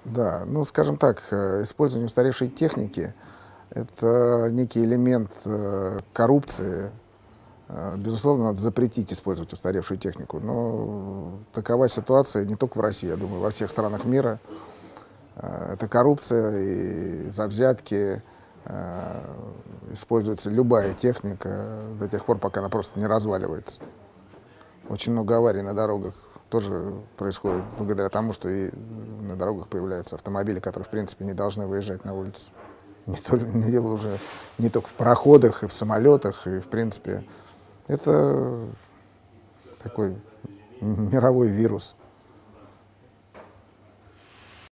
Да, ну, скажем так, использование устаревшей техники — это некий элемент коррупции. Безусловно, надо запретить использовать устаревшую технику, но такова ситуация не только в России, я думаю, во всех странах мира. Это коррупция и за взятки, э, используется любая техника до тех пор, пока она просто не разваливается. Очень много аварий на дорогах тоже происходит благодаря тому, что и на дорогах появляются автомобили, которые, в принципе, не должны выезжать на улицу. Не дело уже не только в пароходах, и в самолетах, и, в принципе, это такой мировой вирус.